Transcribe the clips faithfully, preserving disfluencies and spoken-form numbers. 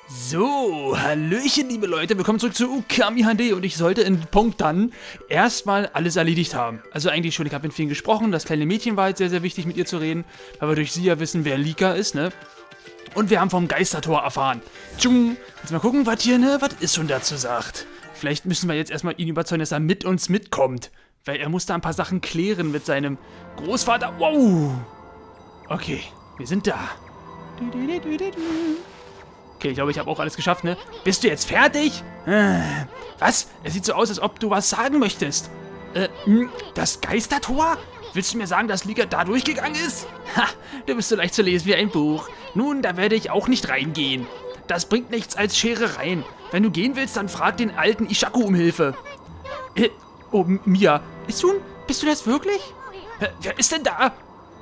So, hallöchen liebe Leute, willkommen zurück zu Okami H D und ich sollte in Punkt dann erstmal alles erledigt haben. Also eigentlich schon, ich habe mit vielen gesprochen, das kleine Mädchen war jetzt sehr, sehr wichtig mit ihr zu reden, weil wir durch sie ja wissen, wer Lika ist, ne? Und wir haben vom Geistertor erfahren. Tschung. Jetzt mal gucken, was hier, ne, was Issun dazu sagt. Vielleicht müssen wir jetzt erstmal ihn überzeugen, dass er mit uns mitkommt, weil er muss da ein paar Sachen klären mit seinem Großvater. Wow! Okay, wir sind da. Okay, ich glaube, ich habe auch alles geschafft, ne? Bist du jetzt fertig? Äh, was? Es sieht so aus, als ob du was sagen möchtest. Äh, mh, das Geistertor? Willst du mir sagen, dass Lika da durchgegangen ist? Ha, du bist so leicht zu lesen wie ein Buch. Nun, da werde ich auch nicht reingehen. Das bringt nichts als Schere rein. Wenn du gehen willst, dann frag den alten Ishaku um Hilfe. Äh, oh, Mia. Issun, bist du das wirklich? Äh, wer ist denn da?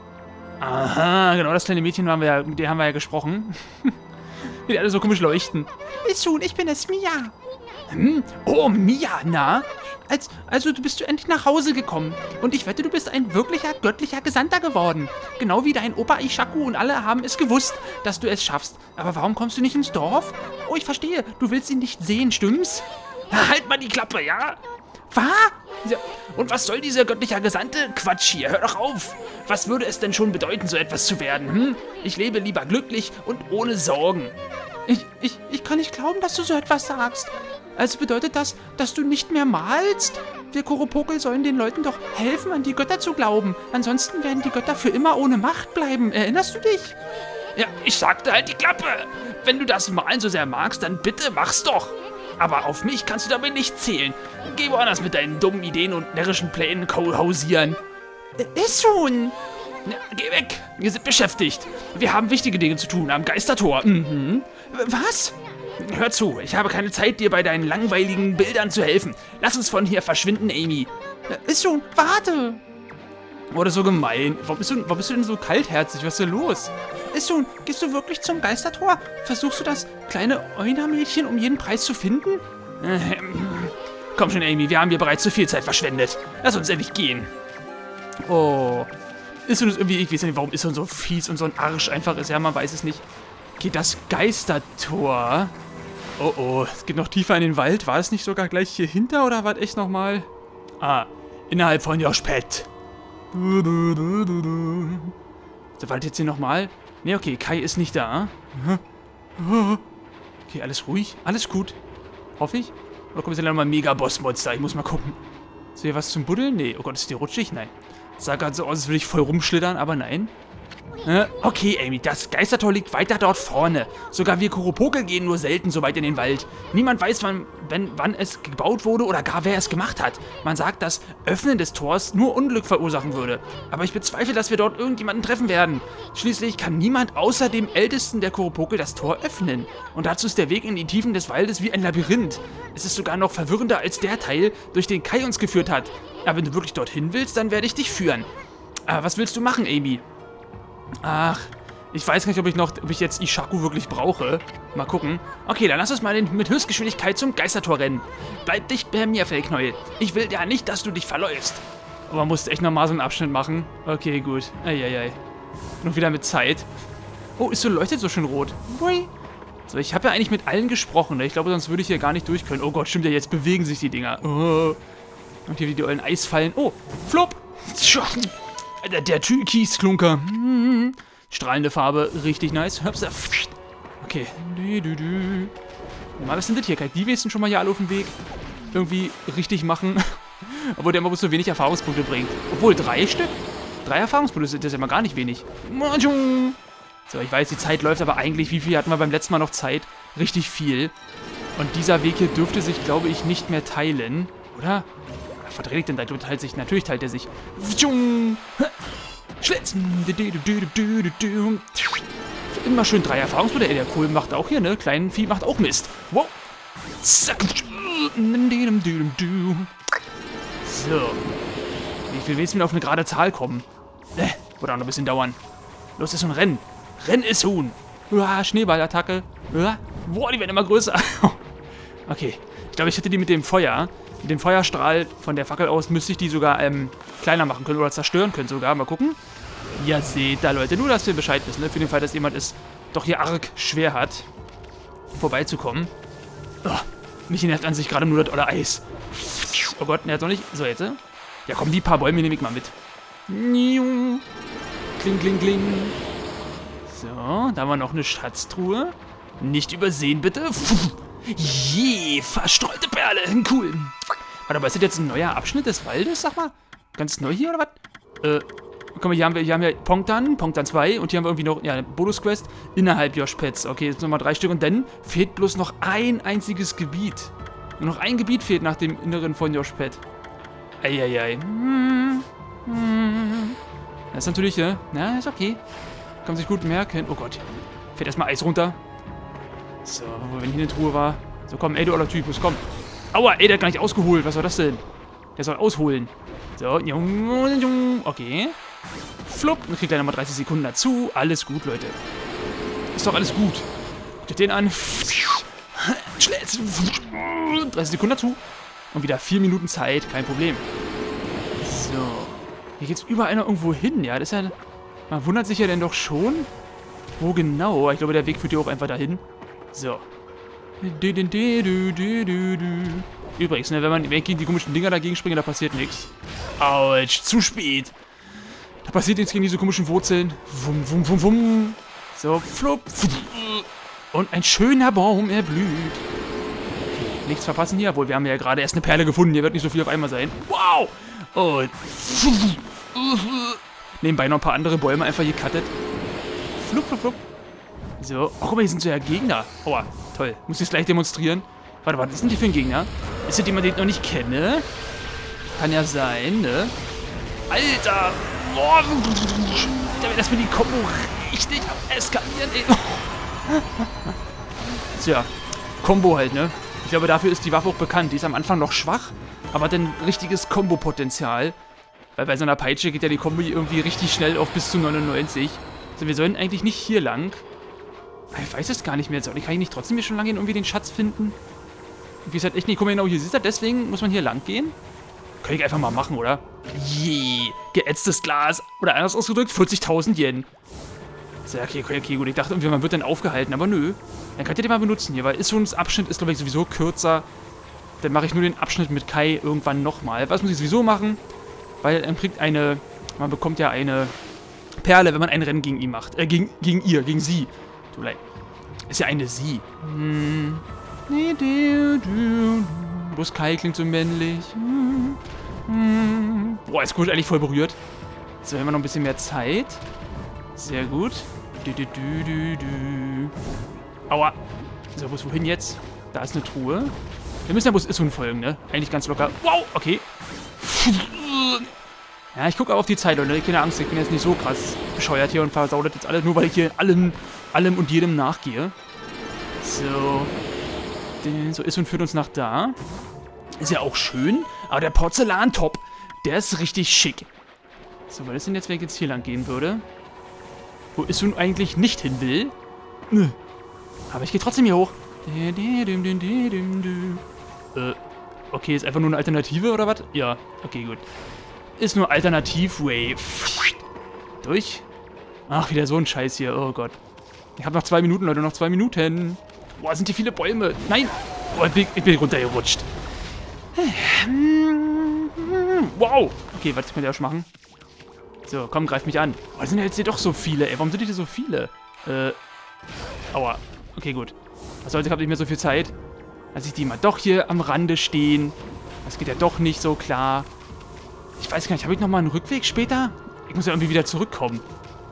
Aha, genau, das kleine Mädchen haben wir ja, mit dem haben wir ja gesprochen. Die alle so komisch leuchten. Issun, ich bin es, Mia. Hm? Oh, Mia, na? Als, also, du bist du endlich nach Hause gekommen. Und ich wette, du bist ein wirklicher, göttlicher Gesandter geworden. Genau wie dein Opa Ishaku und alle haben es gewusst, dass du es schaffst. Aber warum kommst du nicht ins Dorf? Oh, ich verstehe. Du willst ihn nicht sehen, stimmt's? Halt mal die Klappe, ja? Was? Und was soll dieser göttliche Gesandte? Quatsch hier, hör doch auf. Was würde es denn schon bedeuten, so etwas zu werden, hm? Ich lebe lieber glücklich und ohne Sorgen. Ich, ich, ich kann nicht glauben, dass du so etwas sagst. Also bedeutet das, dass du nicht mehr malst? Wir Kuropokel sollen den Leuten doch helfen, an die Götter zu glauben. Ansonsten werden die Götter für immer ohne Macht bleiben. Erinnerst du dich? Ja, ich sagte halt die Klappe. Wenn du das Malen so sehr magst, dann bitte mach's doch. Aber auf mich kannst du damit nicht zählen. Geh woanders mit deinen dummen Ideen und närrischen Plänen hausieren. Ist schon. Ja, geh weg. Wir sind beschäftigt. Wir haben wichtige Dinge zu tun am Geistertor. Mhm. Was? Hör zu, ich habe keine Zeit, dir bei deinen langweiligen Bildern zu helfen. Lass uns von hier verschwinden, Amy. Ist schon. Warte. Wurde so gemein. Warum bist, du, warum bist du denn so kaltherzig? Was ist denn los? Ist schon. Gehst du wirklich zum Geistertor? Versuchst du das kleine Euner-Mädchen um jeden Preis zu finden? Ähm, komm schon, Amy. Wir haben hier bereits zu viel Zeit verschwendet. Lass uns endlich gehen. Oh. Ist uns irgendwie, ich weiß nicht, warum ist so fies und so ein Arsch einfach ist. Ja, man weiß es nicht. Okay, das Geistertor. Oh, oh. Es geht noch tiefer in den Wald. War es nicht sogar gleich hier hinter oder war es echt nochmal? Ah, innerhalb von Jospet. Du, du, du, du, du. So, warte jetzt hier nochmal. Ne, okay, Kai ist nicht da. Okay, alles ruhig. Alles gut. Hoffe ich. Oder kommt jetzt nochmal ein Mega-Boss-Monster? Ich muss mal gucken. Ist hier was zum Buddeln? Nee. Oh Gott, ist die rutschig? Nein. Sah gerade so aus, als würde ich voll rumschlittern, aber nein. Äh, okay, Amy, das Geistertor liegt weiter dort vorne. Sogar wir Kuropokel gehen nur selten so weit in den Wald. Niemand weiß, wann, wenn, wann es gebaut wurde oder gar wer es gemacht hat. Man sagt, das Öffnen des Tors nur Unglück verursachen würde. Aber ich bezweifle, dass wir dort irgendjemanden treffen werden. Schließlich kann niemand außer dem Ältesten der Kuropokel das Tor öffnen. Und dazu ist der Weg in die Tiefen des Waldes wie ein Labyrinth. Es ist sogar noch verwirrender als der Teil, durch den Kai uns geführt hat. Aber wenn du wirklich dorthin willst, dann werde ich dich führen. Aber was willst du machen, Amy? Ach, ich weiß nicht, ob ich noch, ob ich jetzt Ishaku wirklich brauche. Mal gucken. Okay, dann lass uns mal mit Höchstgeschwindigkeit zum Geistertor rennen. Bleib dicht bei mir, Fellknäuel. Ich will ja nicht, dass du dich verläufst. Aber man muss echt nochmal so einen Abschnitt machen. Okay, gut. Eieiei. Noch wieder mit Zeit. Oh, ist so leuchtet so schön rot. Ui. So, ich habe ja eigentlich mit allen gesprochen. Ne? Ich glaube, sonst würde ich hier gar nicht durch können. Oh Gott, stimmt ja, jetzt bewegen sich die Dinger. Oh. Und hier die ollen Eisfallen. Oh, flop. Der, der Türkisklunker. Hm. Strahlende Farbe, richtig nice. Okay. Mal, was sind das hier? Kann ich die wenigstens schon mal hier alle auf den Weg irgendwie richtig machen? Obwohl der immer bloß so wenig Erfahrungspunkte bringt. Obwohl, drei Stück? Drei Erfahrungspunkte, das ist ja mal gar nicht wenig. So, ich weiß, die Zeit läuft, aber eigentlich, wie viel hatten wir beim letzten Mal noch Zeit? Richtig viel. Und dieser Weg hier dürfte sich, glaube ich, nicht mehr teilen. Oder? Verdreht denn da? Teilt sich, natürlich teilt er sich. Schlitzen. Immer schön drei Erfahrungspunkte. Ey, der Kohl macht auch hier, ne? Kleinen Vieh macht auch Mist. Wow. So. Wie viel willst du mir auf eine gerade Zahl kommen? Äh, wird auch noch ein bisschen dauern. Los, ist so ein Rennen. Renn ist Huhn. Uah, Schneeballattacke. Uah. Boah, die werden immer größer. Okay. Ich glaube, ich hätte die mit dem Feuer. Mit dem Feuerstrahl von der Fackel aus müsste ich die sogar ähm, kleiner machen können oder zerstören können sogar. Mal gucken. Ja, seht da, Leute. Nur, dass wir Bescheid wissen, ne? Für den Fall, dass jemand es doch hier arg schwer hat. vorbeizukommen. Oh, mich nervt an sich gerade nur das oder Eis. Oh Gott, nervt doch nicht. So, jetzt. Ja, komm, die paar Bäume nehme ich mal mit. Kling, kling, kling. So, da haben wir noch eine Schatztruhe. Nicht übersehen, bitte. Je, verstreute Perle. Cool. Warte, aber ist das jetzt ein neuer Abschnitt des Waldes, sag mal? Ganz neu hier, oder was? Äh, guck mal, hier haben wir, hier haben wir Pongtan, Pongtan zwei und hier haben wir irgendwie noch, ja, eine Bonus-Quest innerhalb Josh Pets. Okay, jetzt nochmal drei Stück und dann fehlt bloß noch ein einziges Gebiet. Nur noch ein Gebiet fehlt nach dem Inneren von Josh Pet. Eieiei. Hm, hm. Das ist natürlich, ne? Na, ist okay. Kann man sich gut merken. Oh Gott. Fällt erstmal Eis runter. So, wenn hier eine Truhe war. So, komm, ey, du aller Typus, komm. Aua, ey, der hat gar nicht ausgeholt. Was soll das denn? Der soll ausholen. So, okay. Flupp, dann kriegt er nochmal dreißig Sekunden dazu. Alles gut, Leute. Ist doch alles gut. Guckt den an. Schlägt. dreißig Sekunden dazu. Und wieder vier Minuten Zeit, kein Problem. So. Hier geht's überall noch irgendwo hin, ja. Das ist ja. Man wundert sich ja dann doch schon. Wo genau? Ich glaube, der Weg führt ja auch einfach dahin. So. Übrigens, ne, wenn man gegen die komischen Dinger dagegen springt, da passiert nichts. Autsch, zu spät. Da passiert nichts gegen diese komischen Wurzeln. Wum, wum, wum, wum. So, flupp. Und ein schöner Baum erblüht. Okay, nichts verpassen hier, obwohl wir haben ja gerade erst eine Perle gefunden. Hier wird nicht so viel auf einmal sein. Wow. Und nebenbei noch ein paar andere Bäume einfach gecuttet. Flupp, flupp, flupp. So. Oh, guck mal, hier sind so ja Gegner. Aua, toll. Muss ich es gleich demonstrieren. Warte, was ist denn die für ein Gegner? Ist das jemand, den ich noch nicht kenne? Kann ja sein, ne? Alter! Boah! Da wird erstmal die Kombo richtig am Eskalieren, ey. Tja, Kombo halt, ne? Ich glaube, dafür ist die Waffe auch bekannt. Die ist am Anfang noch schwach, aber hat ein richtiges Kombo-Potenzial. Weil bei so einer Peitsche geht ja die Kombo irgendwie richtig schnell auf bis zu neunundneunzig. Also wir sollen eigentlich nicht hier lang. Ich weiß es gar nicht mehr. Soll ich, kann ich nicht trotzdem hier schon lang gehen und irgendwie den Schatz finden? Wie ist halt echt nicht. Guck mal genau, hier siehst du, deswegen muss man hier lang gehen. Kann ich einfach mal machen, oder? Je, geätztes Glas. Oder anders ausgedrückt, vierzigtausend Yen. So, okay, okay, okay, gut. Ich dachte irgendwie, man wird dann aufgehalten, aber nö. Dann könnt ihr den mal benutzen hier, weil Issuns Abschnitt ist, glaube ich, sowieso kürzer. Dann mache ich nur den Abschnitt mit Kai irgendwann nochmal. Was muss ich sowieso machen? Weil man kriegt eine, man bekommt ja eine Perle, wenn man ein Rennen gegen ihn macht. Äh, gegen, gegen ihr, gegen sie. Tut mir leid. Ist ja eine sie. Hm. Bloß Kai klingt so männlich. Hm. Boah, ist gut, eigentlich voll berührt. So, haben wir noch ein bisschen mehr Zeit. Sehr gut. Du, du, du, du, du. Aua. So, wo ist wohin jetzt? Da ist eine Truhe. Wir müssen ja bloß Issun folgen, ne? Eigentlich ganz locker. Wow, okay. Ja, ich gucke auch auf die Zeit, Leute. Keine Angst, ich bin jetzt nicht so krass bescheuert hier und versau das jetzt alles, nur weil ich hier allem, allem und jedem nachgehe. So. So, Issun führt uns nach da. Ist ja auch schön. Aber der Porzellantop, der ist richtig schick. So, was ist denn jetzt, wenn ich jetzt hier lang gehen würde? Wo Issun eigentlich nicht hin will. Aber ich gehe trotzdem hier hoch. Äh, okay, ist einfach nur eine Alternative oder was? Ja, okay, gut. Ist nur Alternativ-Way. Durch. Ach, wieder so ein Scheiß hier. Oh Gott. Ich habe noch zwei Minuten, Leute. Noch zwei Minuten. Boah, sind hier viele Bäume. Nein. Boah, ich bin, ich bin runtergerutscht. Wow. Okay, was kann ich auch machen? So, komm, greif mich an. Boah, sind ja jetzt hier doch so viele, ey. Warum sind hier so viele? Äh. Aua. Okay, gut. Was soll's, ich habe nicht mehr so viel Zeit. Lass ich die mal doch hier am Rande stehen. Das geht ja doch nicht so klar. Ich weiß gar nicht, habe ich nochmal einen Rückweg später? Ich muss ja irgendwie wieder zurückkommen.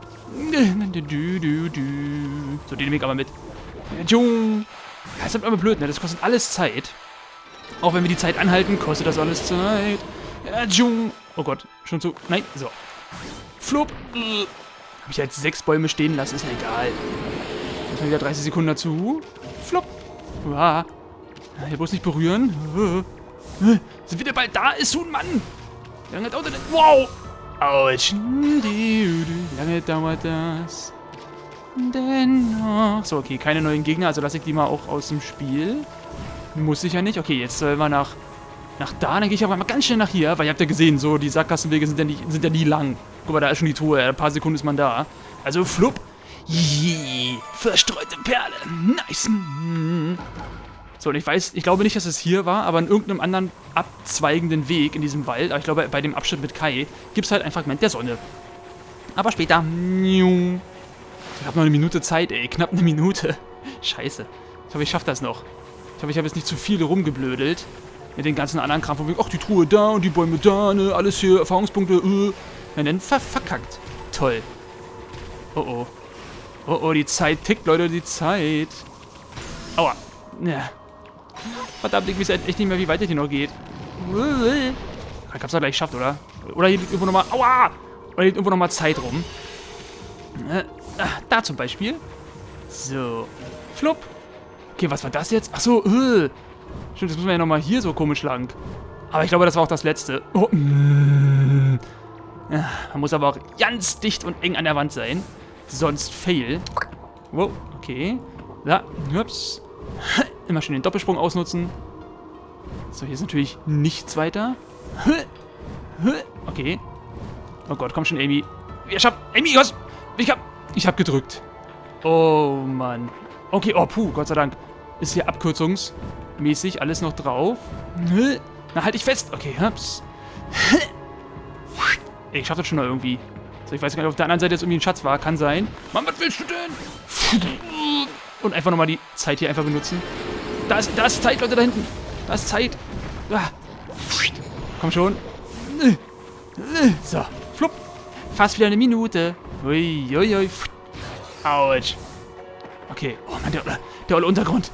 So, den nehme ich aber mit. Das ist aber blöd, ne? Das kostet alles Zeit. Auch wenn wir die Zeit anhalten, kostet das alles Zeit. Oh Gott, schon zu... Nein, so. Flupp. Habe ich jetzt sechs Bäume stehen lassen, ist ja egal. Müssen wir wieder dreißig Sekunden dazu. Flupp. Uah. Hier bloß nicht berühren. Sind wieder bald da? Ist so ein Mann. Wie lange dauert das? Wow. Autsch. Wie lange dauert das? Dennoch. So, okay, keine neuen Gegner, also lasse ich die mal auch aus dem Spiel. Muss ich ja nicht. Okay, jetzt sollen wir nach, nach da. Dann gehe ich aber mal ganz schnell nach hier, weil ihr habt ja gesehen, so die Sackgassenwege sind ja, nicht, sind ja nie lang. Guck mal, da ist schon die Truhe. Ein paar Sekunden ist man da. Also, flupp. Jee, verstreute Perle. Nice. So, und ich weiß, ich glaube nicht, dass es hier war, aber in irgendeinem anderen abzweigenden Weg in diesem Wald, aber ich glaube, bei dem Abschnitt mit Kai, gibt es halt ein Fragment der Sonne. Aber später. Ich habe noch eine Minute Zeit, ey. Knapp eine Minute. Scheiße. Ich hoffe, ich schaffe das noch. Ich hoffe, ich habe jetzt nicht zu viel rumgeblödelt. Mit den ganzen anderen Kram. Von wegen, ach, die Truhe da und die Bäume da, ne? Alles hier, Erfahrungspunkte, äh. Ja, dann ver verkackt. Toll. Oh, oh. Oh, oh, die Zeit tickt, Leute, die Zeit. Aua. Ja. Verdammt, ich weiß echt nicht mehr, wie weit das hier noch geht. Ich hab's ja gleich geschafft, oder? Oder hier liegt irgendwo nochmal... Aua! Oder hier liegt irgendwo nochmal Zeit rum. Äh, da zum Beispiel. So. Flupp. Okay, was war das jetzt? Achso, äh. Stimmt, das müssen wir ja nochmal hier so komisch lang. Aber ich glaube, das war auch das letzte. Oh. Ja, man muss aber auch ganz dicht und eng an der Wand sein. Sonst fail. Wow, okay. Da, hups. Immer schön den Doppelsprung ausnutzen. So, hier ist natürlich nichts weiter. Okay. Oh Gott, komm schon, Amy. Ich hab... Amy, was? Ich hab... Ich hab gedrückt. Oh, Mann. Okay, oh, puh, Gott sei Dank. Ist hier abkürzungsmäßig alles noch drauf. Na, halt dich fest. Okay, hups. Ey, ich schaff das schon noch irgendwie. So, ich weiß gar nicht, ob auf der anderen Seite jetzt irgendwie ein Schatz war. Kann sein. Mann, was willst du denn? Und einfach nochmal die Zeit hier einfach benutzen. Da ist, da ist Zeit, Leute, da hinten. Da ist Zeit. Ah. Komm schon. So, flupp. Fast wieder eine Minute. Ui, ui, ui. Autsch. Okay. Oh Mann, der, der olle Untergrund.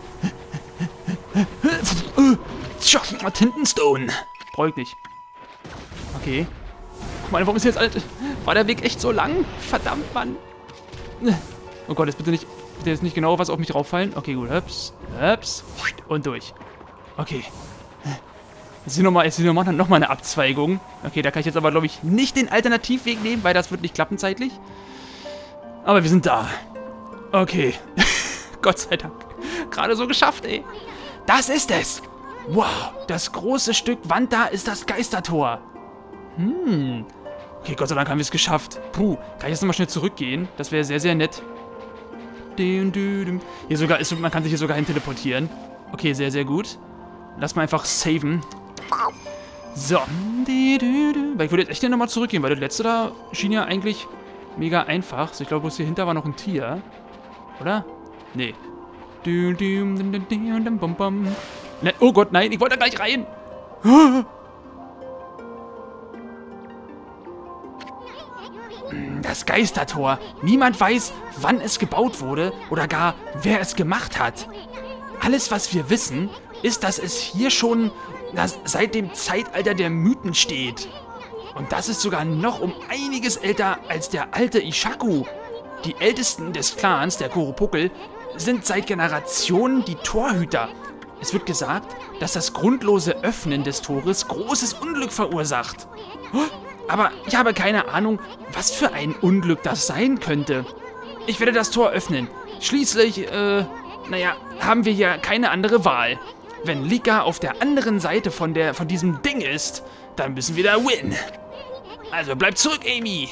Tintenstone. Brauche ich nicht. Okay. Guck mal, warum ist jetzt alt? War der Weg echt so lang? Verdammt, Mann. Oh Gott, jetzt bitte nicht, bitte jetzt nicht genau was auf mich rauffallen. Okay, gut. Hups, hups. Und durch. Okay. Jetzt ist hier nochmal noch, noch mal eine Abzweigung. Okay, da kann ich jetzt aber, glaube ich, nicht den Alternativweg nehmen, weil das wird nicht klappen zeitlich. Aber wir sind da. Okay. Gott sei Dank. Gerade so geschafft, ey. Das ist es. Wow, das große Stück Wand da ist das Geistertor. Hm. Okay, Gott sei Dank haben wir es geschafft. Puh, kann ich jetzt nochmal schnell zurückgehen? Das wäre sehr, sehr nett. Hier sogar ist, man kann sich hier sogar hin teleportieren. Okay, sehr, sehr gut. Lass mal einfach saven. So. Weil ich würde jetzt echt nochmal zurückgehen, weil das letzte da schien ja eigentlich mega einfach. So, ich glaube, bloß hier hinter war noch ein Tier. Oder? Nee. Ne, oh Gott, nein, ich wollte da gleich rein. Das Geistertor. Niemand weiß, wann es gebaut wurde oder gar, wer es gemacht hat. Alles, was wir wissen, ist, dass es hier schon na, seit dem Zeitalter der Mythen steht. Und das ist sogar noch um einiges älter als der alte Ishaku. Die Ältesten des Clans, der Kuropukel, sind seit Generationen die Torhüter. Es wird gesagt, dass das grundlose Öffnen des Tores großes Unglück verursacht. Aber ich habe keine Ahnung, was für ein Unglück das sein könnte. Ich werde das Tor öffnen. Schließlich, äh, naja, haben wir hier keine andere Wahl. Wenn Lika auf der anderen Seite von, der, von diesem Ding ist, dann müssen wir da win. Also bleib zurück, Amy.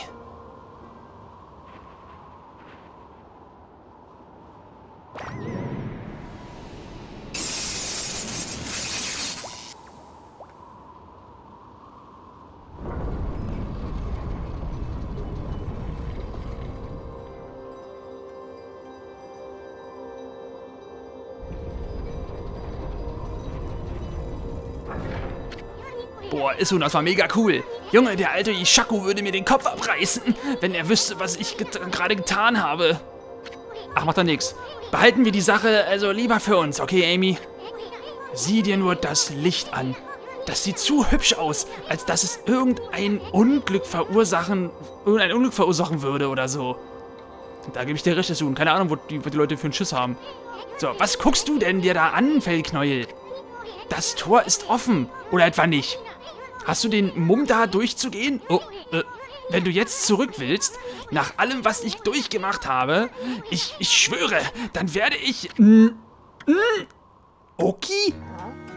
Boah, Issun, das war mega cool. Junge, der alte Ishaku würde mir den Kopf abreißen, wenn er wüsste, was ich get gerade getan habe. Ach, macht doch nichts. Behalten wir die Sache also lieber für uns, okay, Amy? Sieh dir nur das Licht an. Das sieht zu hübsch aus, als dass es irgendein Unglück verursachen, irgendein Unglück verursachen würde oder so. Da gebe ich dir recht, Issun. Keine Ahnung, wo die, wo die Leute für einen Schiss haben. So, was guckst du denn dir da an, Fellknäuel? Das Tor ist offen. Oder etwa nicht? Hast du den Mumm da durchzugehen? Oh, äh, wenn du jetzt zurück willst, nach allem, was ich durchgemacht habe, ich, ich schwöre, dann werde ich... Mm, mm, okay?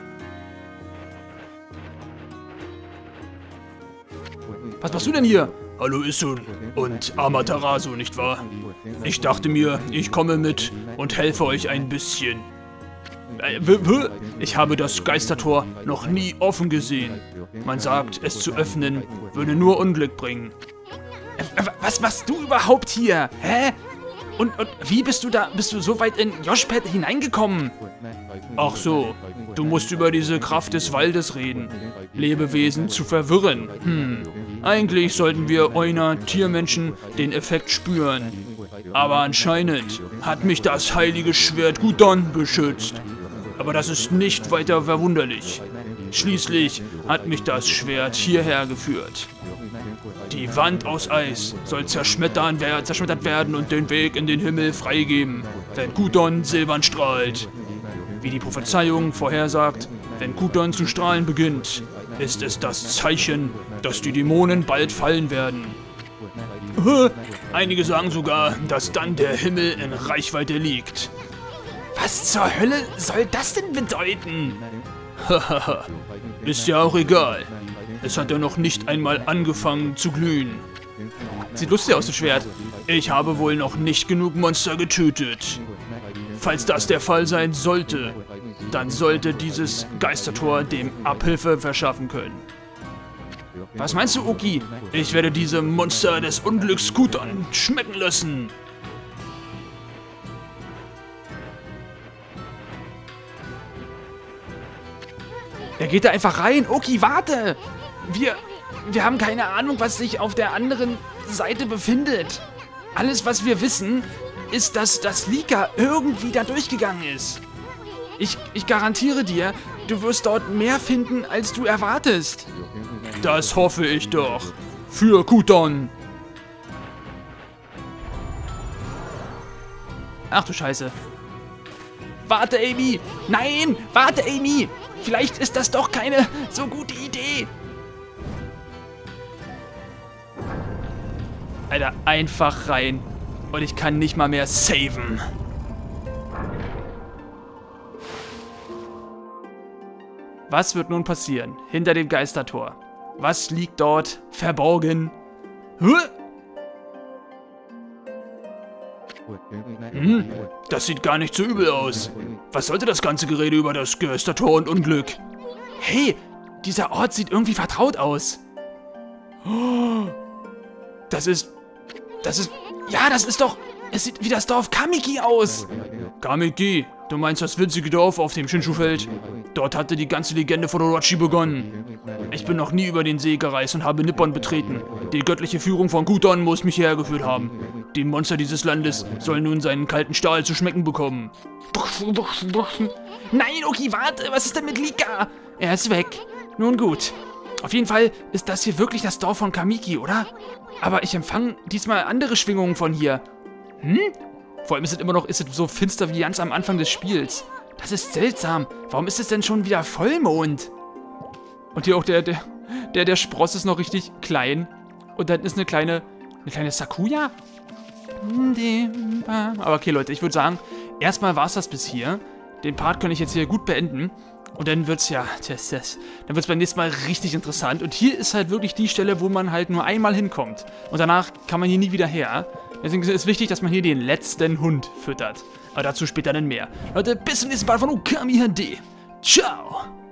Was machst du denn hier? Hallo Issun und Amaterasu, nicht wahr? Ich dachte mir, ich komme mit und helfe euch ein bisschen. Äh, w w ich habe das Geistertor noch nie offen gesehen. Man sagt, es zu öffnen würde nur Unglück bringen. Äh, was machst du überhaupt hier? Hä? Und, und wie bist du da, bist du so weit in Yoshpad hineingekommen? Ach so, du musst über diese Kraft des Waldes reden. Lebewesen zu verwirren. Hm, eigentlich sollten wir Euner Tiermenschen den Effekt spüren. Aber anscheinend hat mich das heilige Schwert Guton beschützt. Aber das ist nicht weiter verwunderlich. Schließlich hat mich das Schwert hierher geführt. Die Wand aus Eis soll zerschmettern, zerschmettert werden und den Weg in den Himmel freigeben, wenn Guton silbern strahlt. Wie die Prophezeiung vorhersagt, wenn Guton zu strahlen beginnt, ist es das Zeichen, dass die Dämonen bald fallen werden. Einige sagen sogar, dass dann der Himmel in Reichweite liegt. Was zur Hölle soll das denn bedeuten? Hahaha, ist ja auch egal. Es hat ja noch nicht einmal angefangen zu glühen. Sieht lustig aus, das Schwert. Ich habe wohl noch nicht genug Monster getötet. Falls das der Fall sein sollte, dann sollte dieses Geistertor dem Abhilfe verschaffen können. Was meinst du, Oki? Ich werde diese Monster des Unglücks Guton schmecken lassen. Er geht da einfach rein. Oki, warte! Wir, wir haben keine Ahnung, was sich auf der anderen Seite befindet. Alles, was wir wissen, ist, dass das Lika irgendwie da durchgegangen ist. Ich, ich garantiere dir, du wirst dort mehr finden, als du erwartest. Das hoffe ich doch. Für Guton. Ach du Scheiße. Warte, Amy! Nein! Warte, Amy! Vielleicht ist das doch keine so gute Idee. Alter, einfach rein. Und ich kann nicht mal mehr saven. Was wird nun passieren? Hinter dem Geistertor. Was liegt dort verborgen? Huh? Hm, das sieht gar nicht so übel aus. Was sollte das ganze Gerede über das Geistertor und Unglück? Hey, dieser Ort sieht irgendwie vertraut aus. Das ist... Das ist... Ja, das ist doch... Es sieht wie das Dorf Kamiki aus. Kamiki? Du meinst das winzige Dorf auf dem Shinshu-Feld? Dort hatte die ganze Legende von Orochi begonnen. Ich bin noch nie über den See gereist und habe Nippon betreten. Die göttliche Führung von Guton muss mich hierher geführt haben. Die Monster dieses Landes sollen nun seinen kalten Stahl zu schmecken bekommen. Nein, Oki, warte, was ist denn mit Lika? Er ist weg. Nun gut. Auf jeden Fall ist das hier wirklich das Dorf von Kamiki, oder? Aber ich empfange diesmal andere Schwingungen von hier. Hm? Vor allem ist es immer noch ist es so finster wie ganz am Anfang des Spiels. Das ist seltsam. Warum ist es denn schon wieder Vollmond? Und hier auch der, der, der, der Spross ist noch richtig klein. Und dann ist eine kleine, eine kleine Sakuya. Aber okay, Leute, ich würde sagen, erstmal war es das bis hier. Den Part kann ich jetzt hier gut beenden. Und dann wird's ja, das, das, dann wird's beim nächsten Mal richtig interessant. Und hier ist halt wirklich die Stelle, wo man halt nur einmal hinkommt. Und danach kann man hier nie wieder her. Deswegen ist es wichtig, dass man hier den letzten Hund füttert. Aber dazu später dann mehr. Leute, bis zum nächsten Mal von Okami H D. Ciao!